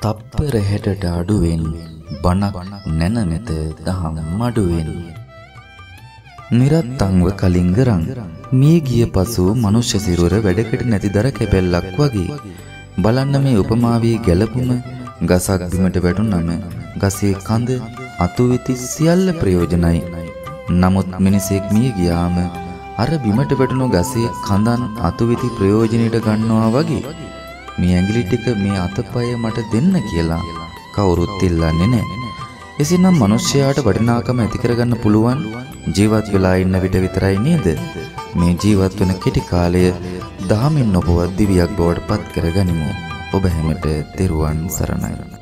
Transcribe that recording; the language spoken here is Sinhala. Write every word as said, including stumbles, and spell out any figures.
තප්පර හැටට අඩුවෙන් බණක් නැනනෙත දහම් මඩුවෙන්. නිරත්තංව කලින්ගරං මිය ගිය පසු මනුෂ්‍ය සිරුර වැඩකට නැති දර කැපැල්ලක් වගේ. බලන්න මේ උපමාවේ ගැලපුම ගසක් බිමට වැටුනම ගසේ කඳ අතුවිති සියල්ල ප්‍රයෝජනයි. නමුත් මිනිසෙක් මිය ගියාම අර බිමට වැටුණු ගසේ කඳන් අතුවිති ප්‍රයෝජනෙට ගන්නවා වගේ මේ ඇඟිලි ටික මේ අතපය මට දෙන්න කියලා කවුරුත් ඉල්ලන්නේ නැහැ. එසේනම් මිනිස්යාට වටිනාකම ඇති කරගන්න පුළුවන් ජීවත් වෙලා ඉන්න විට විතරයි නේද? මේ ජීවත් වෙන කෙටි කාලය දහමින් ඔබව දිවියක් බවට පත් කරගනිමු. ඔබ හැමට තෙරුවන් සරණයි.